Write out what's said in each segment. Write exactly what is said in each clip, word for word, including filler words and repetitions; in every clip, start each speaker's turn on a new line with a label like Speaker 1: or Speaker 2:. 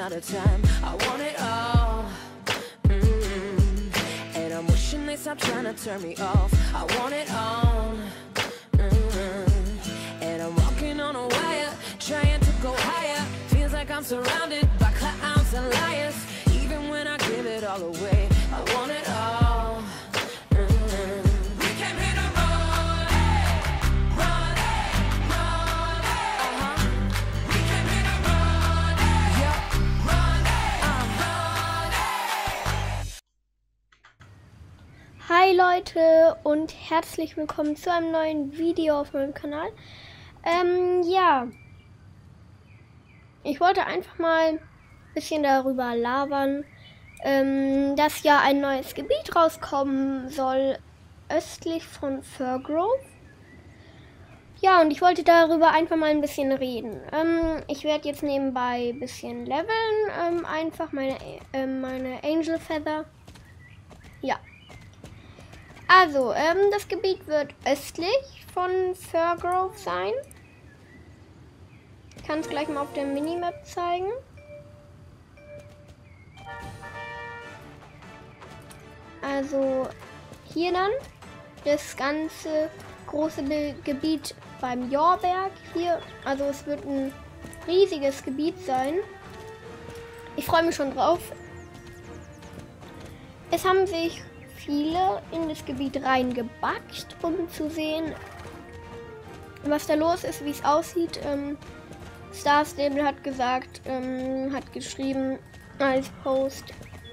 Speaker 1: out of time. I want it all. Mm-hmm. And I'm wishing they stop trying to turn me off. I want it all. Mm-hmm. And I'm walking on a wire, trying to go higher. Feels like I'm surrounded by clowns and liars. Even when I give it all away, I want it all. Mm-hmm. We came here to run, run, run. Uh-huh. We came here to run, yeah, run, uh, run.
Speaker 2: Hi Leute und herzlich willkommen zu einem neuen Video auf meinem Kanal. Ähm, ja. Ich wollte einfach mal ein bisschen darüber labern, ähm, dass ja ein neues Gebiet rauskommen soll, östlich von Firgrove. Ja, und ich wollte darüber einfach mal ein bisschen reden. Ähm, ich werde jetzt nebenbei ein bisschen leveln, ähm, einfach meine, äh, meine Angel Feather. Ja. Also, ähm, das Gebiet wird östlich von Firgrove sein. Ich kann es gleich mal auf der Minimap zeigen. Also hier dann das ganze große Be Gebiet beim Jorberg hier. Also es wird ein riesiges Gebiet sein. Ich freue mich schon drauf. Es haben sich viele in das Gebiet reingebackt, um zu sehen, was da los ist, wie es aussieht. Ähm, Star Stable hat gesagt, ähm, hat geschrieben als Post,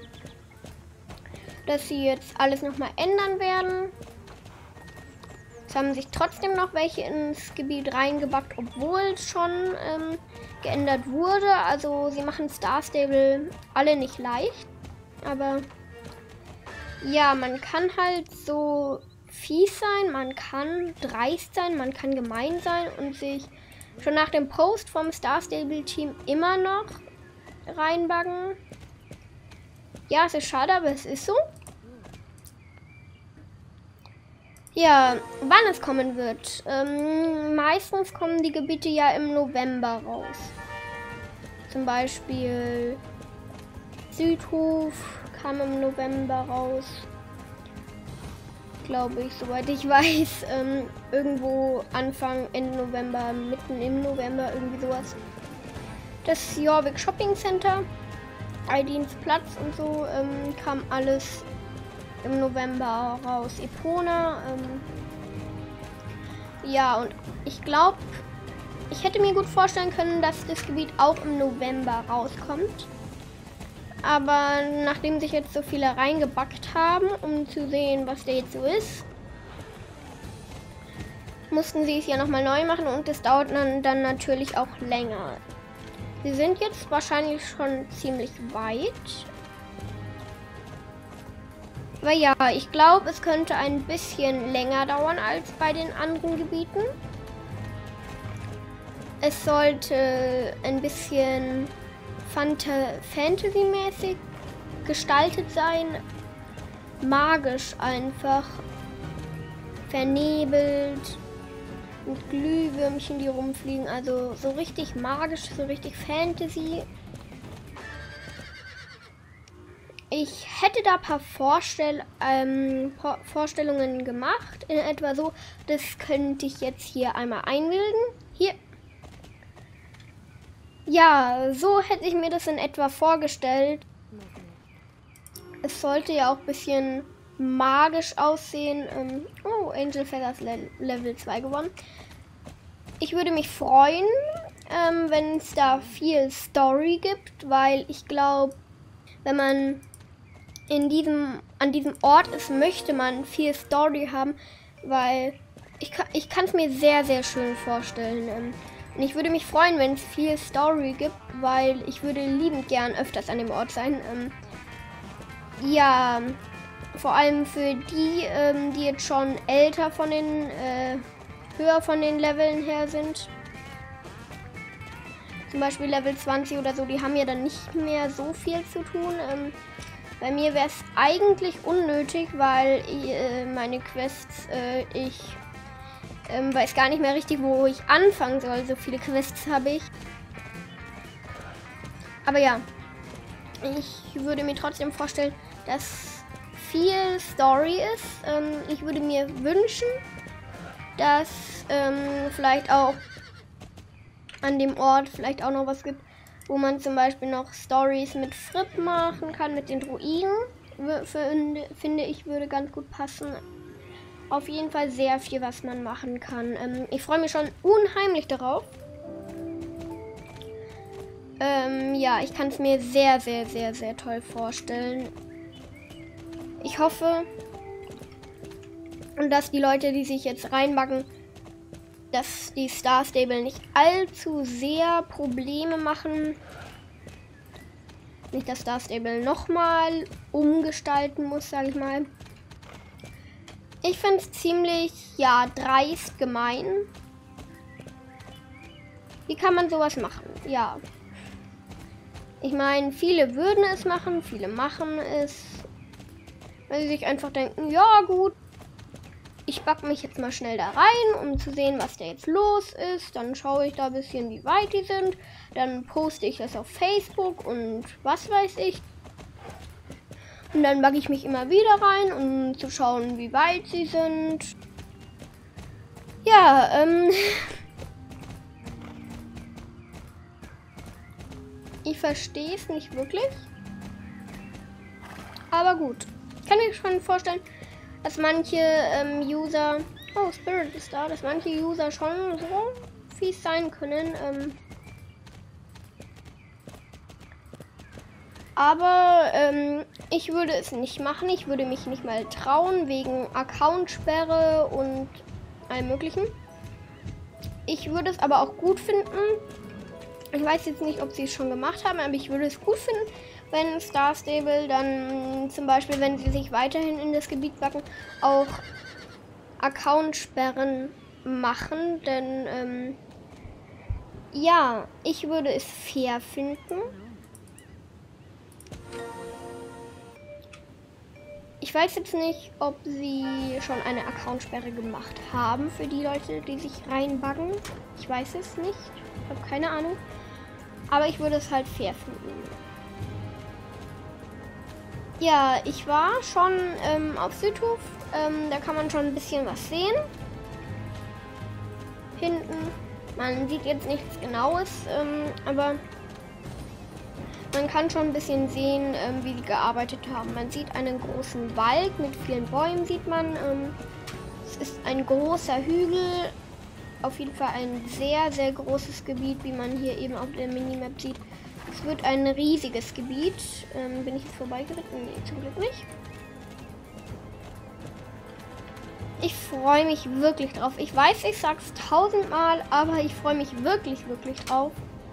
Speaker 2: dass sie jetzt alles nochmal ändern werden. Es haben sich trotzdem noch welche ins Gebiet reingebackt, obwohl es schon ähm, geändert wurde. Also sie machen Star Stable alle nicht leicht. Aber ja, man kann halt so fies sein, man kann dreist sein, man kann gemein sein und sich schon nach dem Post vom Star Stable Team immer noch reinbuggen. Ja, es ist schade, aber es ist so. Ja, wann es kommen wird. Ähm, meistens kommen die Gebiete ja im November raus. Zum Beispiel Südhof kam im November raus. Glaube ich, soweit ich weiß. Ähm, irgendwo Anfang, Ende November, mitten im November, irgendwie sowas. Das Jorvik Shopping Center, Aidins Platz und so, ähm, kam alles im November raus. Epona, ähm, ja, und ich glaube, ich hätte mir gut vorstellen können, dass das Gebiet auch im November rauskommt. Aber nachdem sich jetzt so viele reingebackt haben, um zu sehen, was der jetzt so ist, mussten sie es ja nochmal neu machen und es dauert dann, dann natürlich auch länger. Sie sind jetzt wahrscheinlich schon ziemlich weit. Aber ja, ich glaube, es könnte ein bisschen länger dauern als bei den anderen Gebieten. Es sollte ein bisschen Fantasy-mäßig gestaltet sein, magisch einfach, vernebelt, mit Glühwürmchen, die rumfliegen, also so richtig magisch, so richtig Fantasy. Ich hätte da ein paar Vorstell ähm, Vorstellungen gemacht, in etwa so, das könnte ich jetzt hier einmal einbilden. Hier. Ja, so hätte ich mir das in etwa vorgestellt. Es sollte ja auch ein bisschen magisch aussehen. Ähm, oh, Angel Feathers Le Level zwei gewonnen. Ich würde mich freuen, ähm, wenn es da viel Story gibt, weil ich glaube, wenn man in diesem, an diesem Ort ist, möchte man viel Story haben, weil ich, ich kann es mir sehr, sehr schön vorstellen. Ähm, Und ich würde mich freuen, wenn es viel Story gibt, weil ich würde liebend gern öfters an dem Ort sein. Ähm, ja, vor allem für die, ähm, die jetzt schon älter von den, äh, höher von den Leveln her sind. Zum Beispiel Level zwanzig oder so, die haben ja dann nicht mehr so viel zu tun. Ähm, bei mir wäre es eigentlich unnötig, weil ich, äh, meine Quests, äh, ich... Ähm, weiß gar nicht mehr richtig, wo ich anfangen soll. So viele Quests habe ich. Aber ja, ich würde mir trotzdem vorstellen, dass viel Story ist. Ähm, ich würde mir wünschen, dass ähm, vielleicht auch an dem Ort vielleicht auch noch was gibt, wo man zum Beispiel noch Stories mit Fripp machen kann, mit den Druiden. Für, finde ich, würde ganz gut passen. Auf jeden Fall sehr viel, was man machen kann. Ähm, ich freue mich schon unheimlich darauf. Ähm, ja, ich kann es mir sehr, sehr, sehr, sehr toll vorstellen. Ich hoffe, dass die Leute, die sich jetzt reinbacken, dass die Star Stable nicht allzu sehr Probleme machen. Nicht, dass Star Stable nochmal umgestalten muss, sage ich mal. Ich finde es ziemlich, ja, dreist gemein. Wie kann man sowas machen? Ja. Ich meine, viele würden es machen, viele machen es, weil sie sich einfach denken, ja gut, ich backe mich jetzt mal schnell da rein, um zu sehen, was da jetzt los ist. Dann schaue ich da ein bisschen, wie weit die sind. Dann poste ich das auf Facebook und was weiß ich. Und dann backe ich mich immer wieder rein, um zu schauen, wie weit sie sind. Ja, ähm... ich verstehe es nicht wirklich. Aber gut. Ich kann mir schon vorstellen, dass manche ähm, User... Oh, Spirit ist da. Dass manche User schon so fies sein können. Ähm, aber ähm, ich würde es nicht machen. Ich würde mich nicht mal trauen, wegen Accountsperre und allem Möglichen. Ich würde es aber auch gut finden. Ich weiß jetzt nicht, ob sie es schon gemacht haben, aber ich würde es gut finden, wenn Star Stable dann zum Beispiel, wenn sie sich weiterhin in das Gebiet backen, auch Accountsperren machen. Denn ähm, ja, ich würde es fair finden. Ich weiß jetzt nicht, ob sie schon eine Accountsperre gemacht haben für die Leute, die sich reinbuggen. Ich weiß es nicht. Ich habe keine Ahnung. Aber ich würde es halt fair finden. Ja, ich war schon ähm, auf Südhof. Ähm, da kann man schon ein bisschen was sehen. Hinten. Man sieht jetzt nichts Genaues, ähm, aber man kann schon ein bisschen sehen, ähm, wie sie gearbeitet haben. Man sieht einen großen Wald mit vielen Bäumen, sieht man. Ähm, es ist ein großer Hügel. Auf jeden Fall ein sehr, sehr großes Gebiet, wie man hier eben auf der Minimap sieht. Es wird ein riesiges Gebiet. Ähm, bin ich jetzt vorbeigeritten? Nee, zum Glück nicht. Ich freue mich wirklich drauf. Ich weiß, ich sag's tausendmal, aber ich freue mich wirklich, wirklich drauf.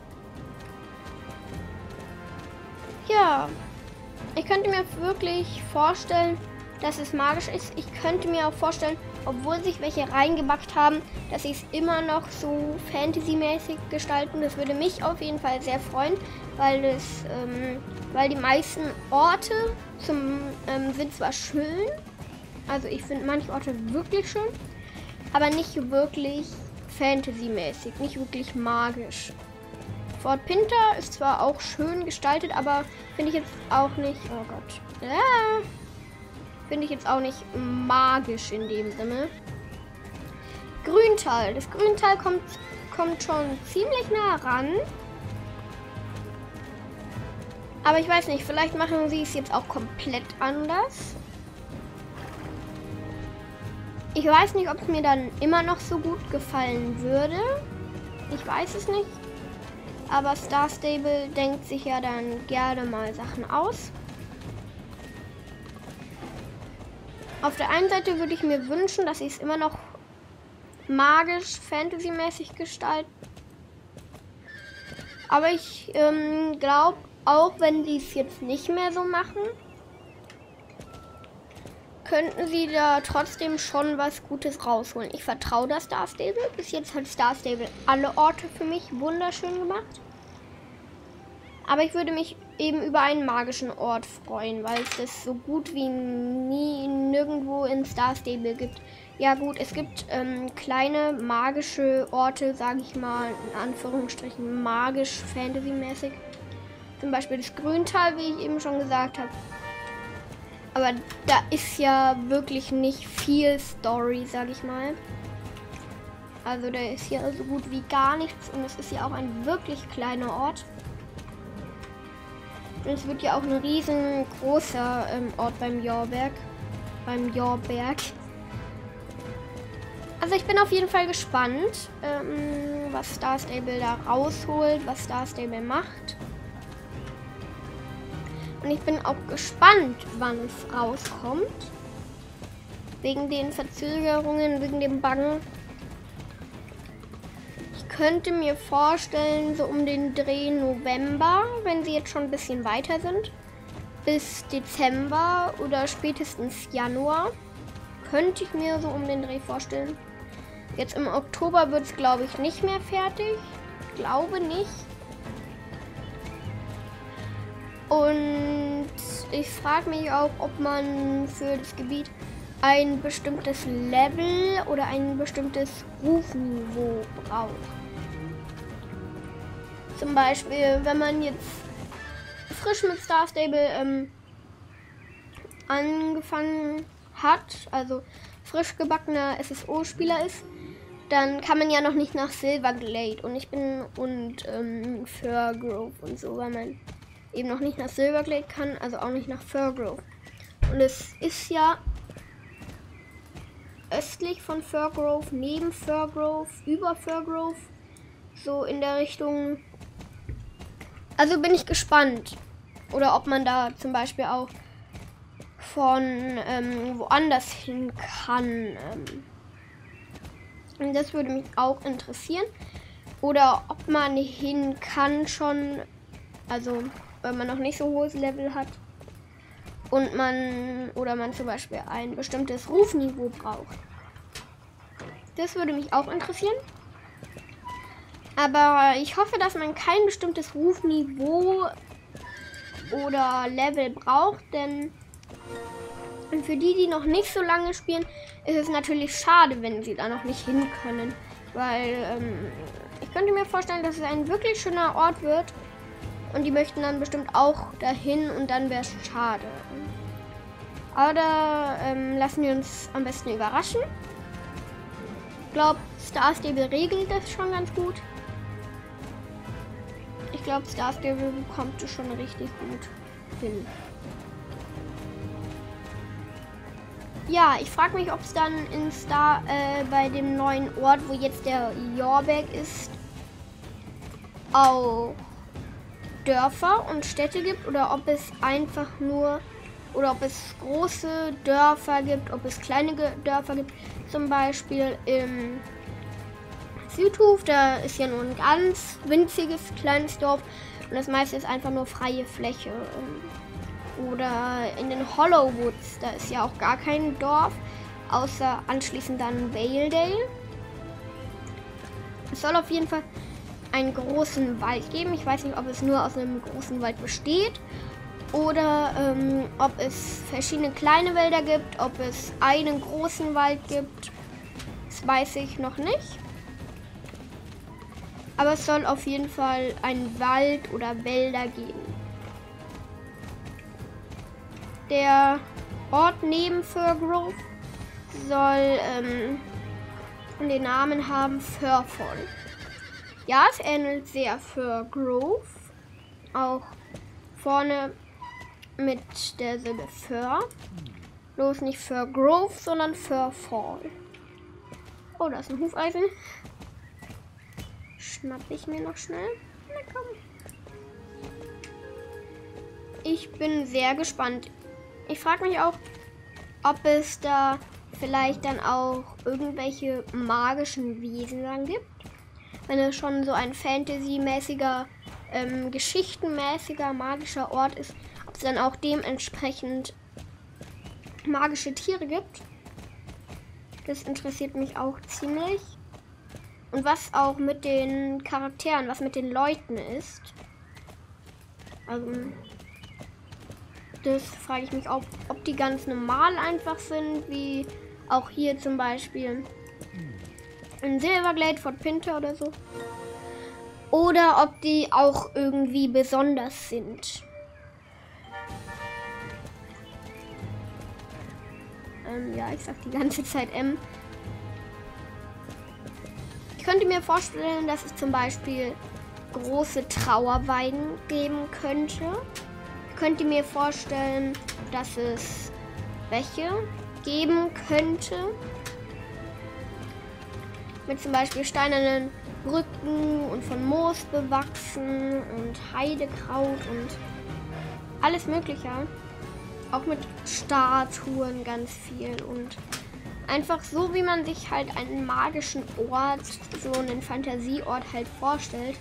Speaker 2: Ja, ich könnte mir wirklich vorstellen, dass es magisch ist. Ich könnte mir auch vorstellen, obwohl sich welche reingebackt haben, dass sie es immer noch so Fantasy-mäßig gestalten. Das würde mich auf jeden Fall sehr freuen, weil es, ähm, weil die meisten Orte zum, ähm, sind zwar schön, also ich finde manche Orte wirklich schön, aber nicht wirklich Fantasy-mäßig, nicht wirklich magisch. Fort Pinter ist zwar auch schön gestaltet, aber finde ich jetzt auch nicht, oh Gott, ja. Finde ich jetzt auch nicht magisch in dem Sinne. Grüntal. Das Grüntal kommt, kommt schon ziemlich nah ran. Aber ich weiß nicht, vielleicht machen sie es jetzt auch komplett anders. Ich weiß nicht, ob es mir dann immer noch so gut gefallen würde. Ich weiß es nicht. Aber Star Stable denkt sich ja dann gerne mal Sachen aus. Auf der einen Seite würde ich mir wünschen, dass sie es immer noch magisch, fantasymäßig gestalten. Aber ich ähm, glaube, auch wenn sie es jetzt nicht mehr so machen, könnten sie da trotzdem schon was Gutes rausholen. Ich vertraue das Star Stable. Bis jetzt hat Star Stable alle Orte für mich wunderschön gemacht. Aber ich würde mich eben über einen magischen Ort freuen, weil es das so gut wie nie nirgendwo in Star Stable gibt. Ja gut, es gibt ähm, kleine magische Orte, sage ich mal, in Anführungsstrichen magisch, Fantasy-mäßig. Zum Beispiel das Grüntal, wie ich eben schon gesagt habe. Aber da ist ja wirklich nicht viel Story, sag ich mal. Also da ist ja so gut wie gar nichts und es ist ja auch ein wirklich kleiner Ort. Und es wird ja auch ein riesengroßer ähm, Ort beim Jorberg. Beim Jorberg. Also ich bin auf jeden Fall gespannt, ähm, was Star Stable da rausholt, was Star Stable macht. Und ich bin auch gespannt, wann es rauskommt. Wegen den Verzögerungen, wegen dem Buggen. Ich könnte mir vorstellen, so um den Dreh November, wenn sie jetzt schon ein bisschen weiter sind, bis Dezember oder spätestens Januar, könnte ich mir so um den Dreh vorstellen. Jetzt im Oktober wird es, glaube ich, nicht mehr fertig. Ich glaube nicht. Und ich frage mich auch, ob man für das Gebiet ein bestimmtes Level oder ein bestimmtes Rufniveau braucht. Zum Beispiel, wenn man jetzt frisch mit Star Stable ähm, angefangen hat, also frisch gebackener S S O-Spieler ist, dann kann man ja noch nicht nach Silverglade und ich bin und ähm, Firgrove und so, weil man eben noch nicht nach Silverglade kann, also auch nicht nach Firgrove. Und es ist ja östlich von Firgrove, neben Firgrove, über Firgrove, so in der Richtung. Also bin ich gespannt. Oder ob man da zum Beispiel auch von ähm, woanders hin kann. Ähm, das würde mich auch interessieren. Oder ob man hin kann schon, also wenn man noch nicht so hohes Level hat und man oder man zum Beispiel ein bestimmtes Rufniveau braucht. Das würde mich auch interessieren. Aber ich hoffe, dass man kein bestimmtes Rufniveau oder Level braucht, denn für die, die noch nicht so lange spielen, ist es natürlich schade, wenn sie da noch nicht hin können. Weil ähm, ich könnte mir vorstellen, dass es ein wirklich schöner Ort wird. Und die möchten dann bestimmt auch dahin und dann wäre es schade. Aber da ähm, lassen wir uns am besten überraschen. Ich glaube, Star Stable regelt das schon ganz gut. Ich glaube, Star Stable bekommt es schon richtig gut hin. Ja, ich frage mich, ob es dann in Star äh, bei dem neuen Ort, wo jetzt der Jorberg ist, auch Dörfer und Städte gibt oder ob es einfach nur oder ob es große Dörfer gibt, ob es kleine Dörfer gibt. Zum Beispiel im Südhof, da ist ja nur ein ganz winziges kleines Dorf und das meiste ist einfach nur freie Fläche. Oder in den Hollowwoods, da ist ja auch gar kein Dorf, außer anschließend dann Valedale. Es soll auf jeden Fall einen großen Wald geben. Ich weiß nicht, ob es nur aus einem großen Wald besteht oder ähm, ob es verschiedene kleine Wälder gibt, ob es einen großen Wald gibt. Das weiß ich noch nicht. Aber es soll auf jeden Fall einen Wald oder Wälder geben. Der Ort neben Firgrove soll ähm, den Namen haben Firfall. Ja, es ähnelt sehr Firgrove. Auch vorne mit der Silbe Fir. Bloß nicht Firgrove, sondern Firfall. Oh, da ist ein Hufeisen. Schnapp ich mir noch schnell. Na komm. Ich bin sehr gespannt. Ich frage mich auch, ob es da vielleicht dann auch irgendwelche magischen Wesen dann gibt. Wenn es schon so ein Fantasy-mäßiger, ähm, geschichtenmäßiger, magischer Ort ist, ob es dann auch dementsprechend magische Tiere gibt. Das interessiert mich auch ziemlich. Und was auch mit den Charakteren, was mit den Leuten ist. Also, das frage ich mich auch, ob die ganz normal einfach sind, wie auch hier zum Beispiel in Silverglade, Fort Pinter oder so. oder ob die auch irgendwie besonders sind. Ähm, ja, ich sag die ganze Zeit M. Ich könnte mir vorstellen, dass es zum Beispiel große Trauerweiden geben könnte. Ich könnte mir vorstellen, dass es Bäche geben könnte. Mit zum Beispiel steinernen Brücken und von Moos bewachsen und Heidekraut und alles Mögliche. Auch mit Statuen ganz viel und einfach so, wie man sich halt einen magischen Ort, so einen Fantasieort halt vorstellt.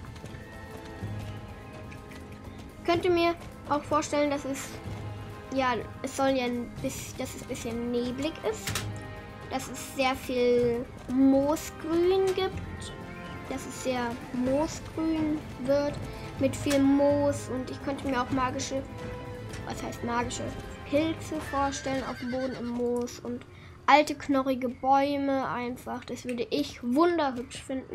Speaker 2: Ich könnte mir auch vorstellen, dass es, ja, es soll ja ein bisschen, dass es ein bisschen neblig ist, dass es sehr viel Moosgrün gibt, dass es sehr moosgrün wird mit viel Moos und ich könnte mir auch magische, was heißt magische, Pilze vorstellen auf dem Boden im Moos und alte knorrige Bäume einfach. Das würde ich wunderhübsch finden.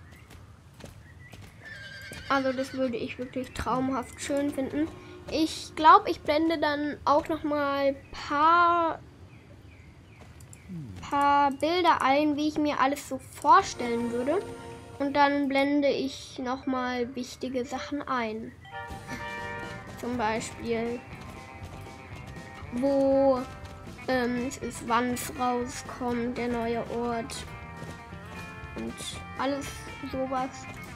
Speaker 2: Also das würde ich wirklich traumhaft schön finden. Ich glaube, ich blende dann auch noch mal paar, paar Bilder ein, wie ich mir alles so vorstellen würde. Und dann blende ich noch mal wichtige Sachen ein. Zum Beispiel, wo ähm, es ist, wann es rauskommt, der neue Ort und alles sowas.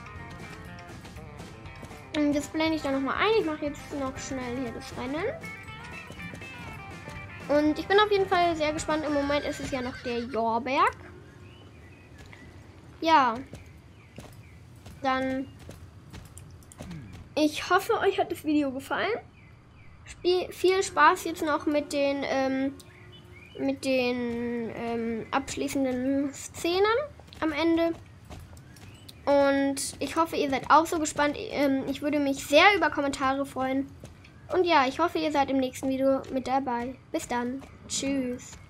Speaker 2: Und das blende ich dann nochmal ein. Ich mache jetzt noch schnell hier das Rennen. Und ich bin auf jeden Fall sehr gespannt. Im Moment ist es ja noch der Jorberg. Ja. Dann. Ich hoffe, euch hat das Video gefallen. Spiel, viel Spaß jetzt noch mit den, ähm, mit den ähm, abschließenden Szenen am Ende. Und ich hoffe, ihr seid auch so gespannt. Ähm, ich würde mich sehr über Kommentare freuen. Und ja, ich hoffe, ihr seid im nächsten Video mit dabei. Bis dann. Tschüss.